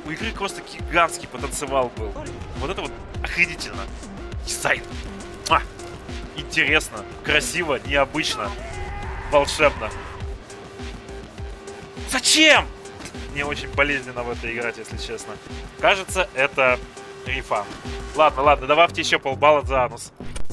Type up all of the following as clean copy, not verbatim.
У игры просто гигантский потенциал был. Вот это вот охренительно. Дизайн. Интересно, красиво, необычно, волшебно. Зачем? Мне очень болезненно в это играть, если честно. Кажется, это рефан. Ладно, добавьте еще полбалла за анус.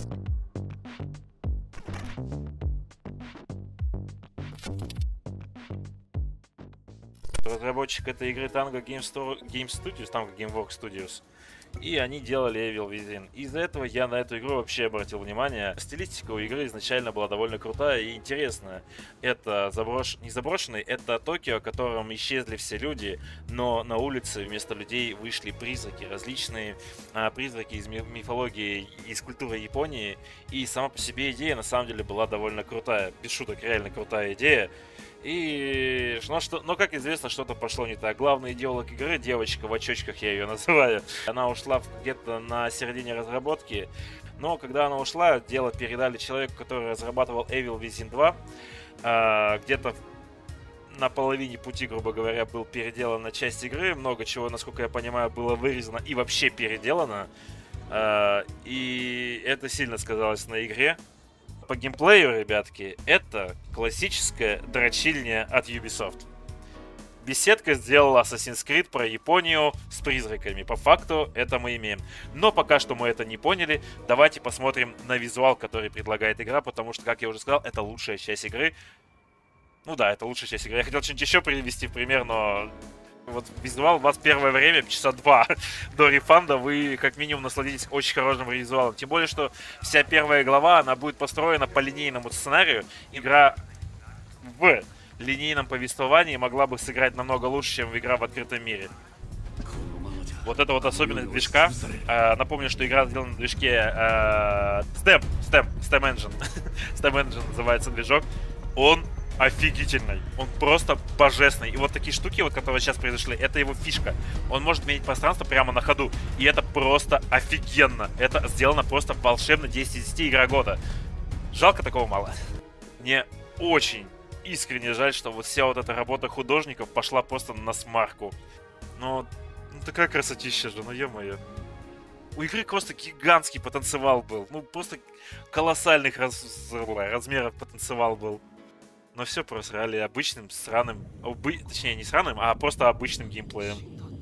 Разработчик этой игры Tango Game Studios, Tango Gameworks Studios. И они делали Evil Within. Из-за этого я на эту игру вообще обратил внимание. Стилистика у игры изначально была довольно крутая и интересная. Это не заброшенный, это Токио, в котором исчезли все люди, но на улице вместо людей вышли призраки. Различные призраки из мифологии, из культуры Японии. И сама по себе идея на самом деле была довольно крутая. Без шуток, реально крутая идея. Но, как известно, что-то пошло не так. Главный идеолог игры, девочка в очочках, я ее называю, она ушла где-то на середине разработки. Но когда она ушла, дело передали человеку, который разрабатывал Evil Within 2. Где-то на половине пути, грубо говоря, был переделана часть игры. Много чего, насколько я понимаю, было вырезано и вообще переделано. И это сильно сказалось на игре. По геймплею, ребятки, это классическая дрочильня от Ubisoft. Беседка сделала Assassin's Creed про Японию с призраками. По факту это мы имеем. Но пока что мы это не поняли. Давайте посмотрим на визуал, который предлагает игра, потому что, как я уже сказал, это лучшая часть игры. Ну да, это лучшая часть игры. Я хотел что-нибудь еще привести в пример, но... Вот визуал, у вас первое время, часа 2 до рефанда, вы как минимум насладитесь очень хорошим визуалом. Тем более, что вся первая глава, она будет построена по линейному сценарию. Игра в линейном повествовании могла бы сыграть намного лучше, чем игра в открытом мире. Вот это вот особенность движка. Напомню, что игра сделана на движке STEM Engine. STEM Engine называется движок. Он офигительный. Он просто божественный. И вот такие штуки, вот, которые сейчас произошли, это его фишка. Он может менять пространство прямо на ходу. И это просто офигенно. Это сделано просто волшебно. 10 из 10 игра года. Жалко, такого мало. Мне очень искренне жаль, что вот вся вот эта работа художников пошла просто на смарку. Но такая красотища же, ну ё-моё. У игры просто гигантский потенциал был. Ну, просто колоссальных размеров потенциал был. Но все просрали обычным, сраным... Точнее, не сраным, а просто обычным геймплеем.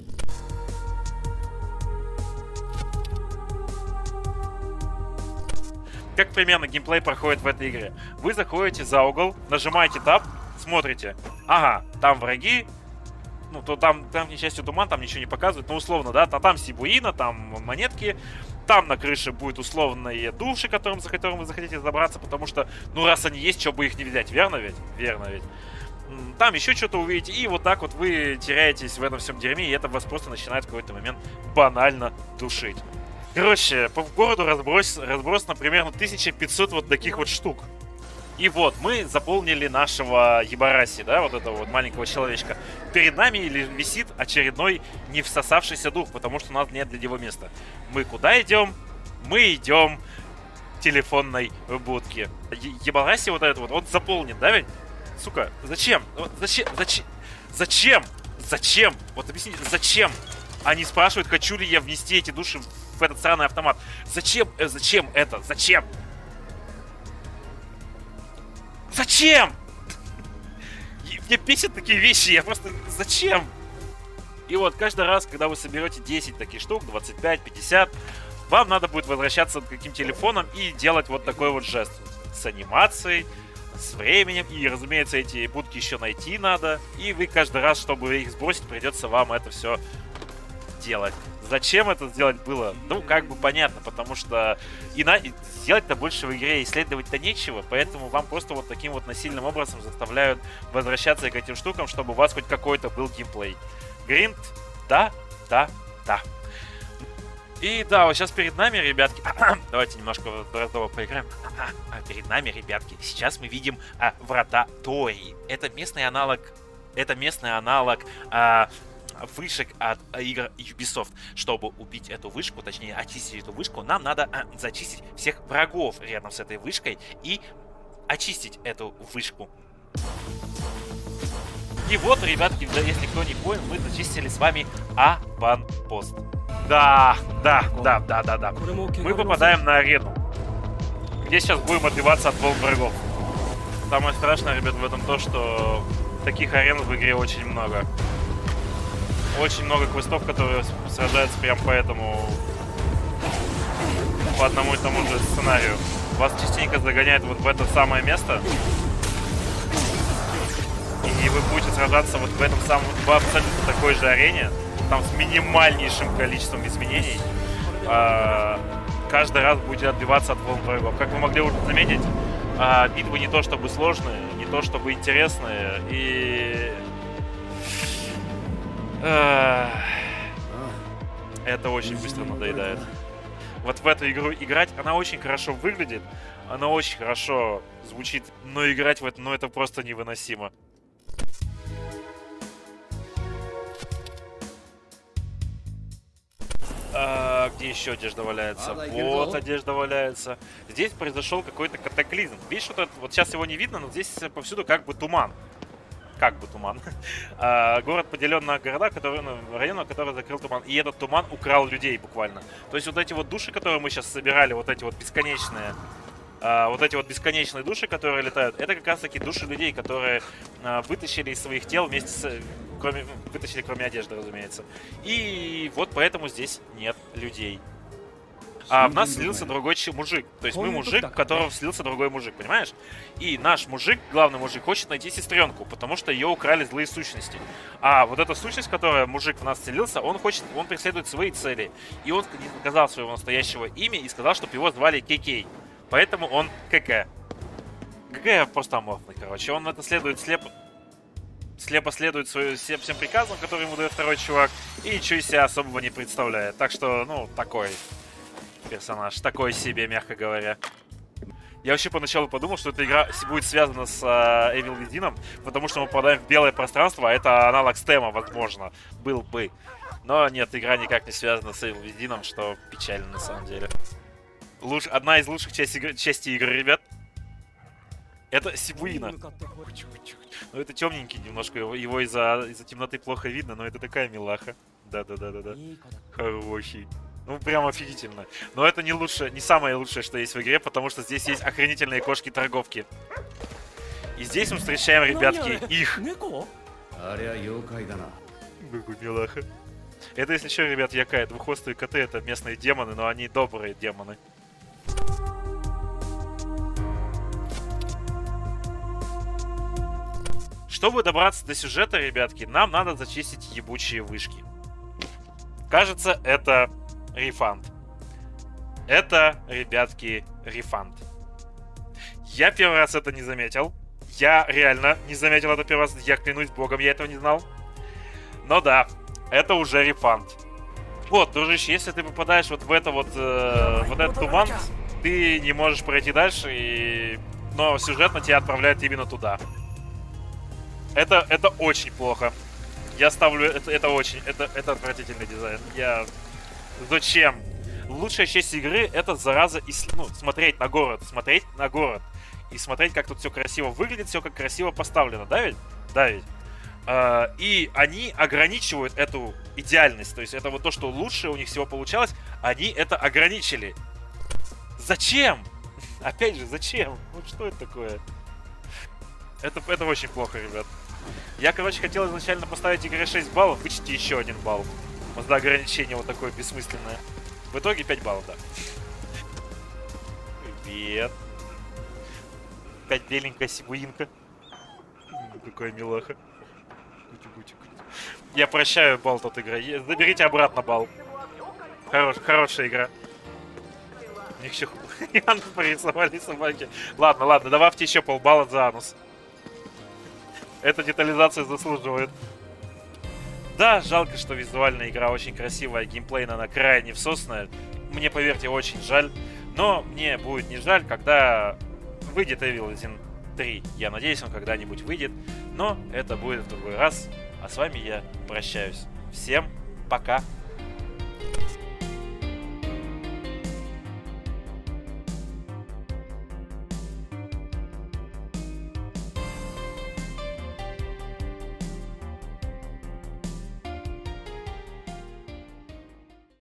Как примерно геймплей проходит в этой игре? Вы заходите за угол, нажимаете Tab, смотрите. Ага, там враги. Ну, то там не частью туман, там ничего не показывают. Ну, условно, да, там Сибуина, там монетки. Там на крыше будет условные души, за которым вы захотите забраться, потому что, ну, раз они есть, что бы их не взять, верно ведь? Верно ведь. Там еще что-то увидите, и вот так вот вы теряетесь в этом всем дерьме, и это вас просто начинает в какой-то момент банально душить. Короче, по городу разбросано примерно 1500 вот таких вот штук. И вот, мы заполнили нашего Ебараси, да, вот этого вот маленького человечка. Перед нами висит очередной не всосавшийся дух, потому что у нас нет для него места. Мы куда идем? Мы идем к телефонной будке. Ебараси вот этот вот, он заполнен, да ведь? Сука, зачем? Зачем? Вот объясните, зачем? Они спрашивают, хочу ли я внести эти души в этот сраный автомат. Зачем это? Зачем? Зачем? Мне бесят такие вещи, я просто... Зачем? И вот каждый раз, когда вы соберете 10 таких штук, 25, 50, вам надо будет возвращаться к каким телефоном и делать вот такой вот жест. С анимацией, с временем. И, разумеется, эти будки еще найти надо. И вы каждый раз, чтобы их сбросить, придется вам это все делать. Зачем это сделать было? Ну, как бы понятно, потому что сделать-то больше в игре исследовать-то нечего, поэтому вам просто вот таким вот насильным образом заставляют возвращаться к этим штукам, чтобы у вас хоть какой-то был геймплей. Гринд, да. И да, вот сейчас перед нами, ребятки, давайте немножко в раздово поиграем. Перед нами, ребятки, сейчас мы видим врата Тори. Это местный аналог вышек от игр Ubisoft. Чтобы убить эту вышку, точнее очистить эту вышку, нам надо зачистить всех врагов рядом с этой вышкой и очистить эту вышку. И вот, ребятки, да, если кто не понял, мы зачистили с вами аванпост. Да. Мы попадаем на арену, где сейчас будем отбиваться от волн врагов. Самое страшное, ребят, в этом то, что таких арен в игре очень много. Очень много квестов, которые сражаются прям по одному и тому же сценарию. Вас частенько загоняет вот в это самое место. И вы будете сражаться вот в этом самом, в абсолютно такой же арене. Там с минимальнейшим количеством изменений. Каждый раз будете отбиваться от волн врагов. Как вы могли уже заметить, битвы не то чтобы сложные, не то чтобы интересные. И... это очень быстро надоедает. Вот в эту игру играть, она очень хорошо выглядит, она очень хорошо звучит, но играть в это, ну это просто невыносимо. Где еще одежда валяется? Вот одежда валяется. Здесь произошел какой-то катаклизм. Видишь, вот сейчас его не видно, но здесь повсюду как бы туман. Город поделен на города, районы, которые закрыл туман. И этот туман украл людей буквально. То есть вот эти вот души, которые мы сейчас собирали, вот эти вот бесконечные души, которые летают, это как раз таки души людей, которые вытащили из своих тел вместе с... вытащили кроме одежды, разумеется. И вот поэтому здесь нет людей. А в нас вселился другой мужик. То есть мы мужик, в которого вселился другой мужик, понимаешь? И наш мужик, главный мужик, хочет найти сестренку, потому что ее украли злые сущности. А вот эта сущность, которая мужик в нас вселился, он преследует свои цели. И он не сказал своего настоящего имя и сказал, чтобы его звали Кей-Кей. Поэтому он КК. КК просто аморфный, короче. Он это слепо следует всем приказам, которые ему дает второй чувак. И ничего из себя особого не представляет. Так что, ну, такой персонаж. Такой себе, мягко говоря. Я вообще поначалу подумал, что эта игра будет связана с Evil Within, потому что мы попадаем в белое пространство, а это аналог стема, возможно, был бы. Но нет, игра никак не связана с Evil Within, что печально на самом деле. Одна из лучших частей игры, ребят, это Сибуина. Ну, это темненький немножко, его из-за темноты плохо видно, но это такая милаха. Да. Хороший. Ну, прям офигительно. Но это не самое лучшее, что есть в игре, потому что здесь есть охренительные кошки-торговки. И здесь мы встречаем, ребятки, их. Милаха. Это, если что, ребят, якай. Двуххвостые коты — это местные демоны, но они добрые демоны. Чтобы добраться до сюжета, ребятки, нам надо зачистить ебучие вышки. Кажется, это рефанд. Это, ребятки, рефанд. Я первый раз это не заметил. Я реально не заметил это первый раз. Я клянусь богом, я этого не знал. Но да, это уже рефанд. Вот, дружище, если ты попадаешь вот в это вот этот туман, ты не можешь пройти дальше, но сюжетно тебя отправляет именно туда. Это очень плохо. Я ставлю... Это отвратительный дизайн. Зачем? Лучшая часть игры — это, зараза, смотреть на город. Смотреть на город. И смотреть, как тут все красиво выглядит, все как красиво поставлено. Да ведь? Да ведь? И они ограничивают эту идеальность. То есть это вот то, что лучше у них всего получалось, они это ограничили. Зачем? Опять же, зачем? Вот что это такое? Это очень плохо, ребят. Я, короче, хотел изначально поставить игре 6 баллов, вычти еще 1 балл. За ограничение вот такое бессмысленное. В итоге 5 баллов, да. Привет. Опять беленькая сибуинка. Какая милаха. Я прощаю балл от игры. Заберите обратно балл. Хорошая игра. У них еще анус порисовали собаки. Ладно, добавьте еще полбалла за анус. Эта детализация заслуживает. Да, жалко, что визуальная игра очень красивая, геймплейная, она крайне всосная. Мне, поверьте, очень жаль. Но мне будет не жаль, когда выйдет Evil Within 3. Я надеюсь, он когда-нибудь выйдет. Но это будет в другой раз. А с вами я прощаюсь. Всем пока.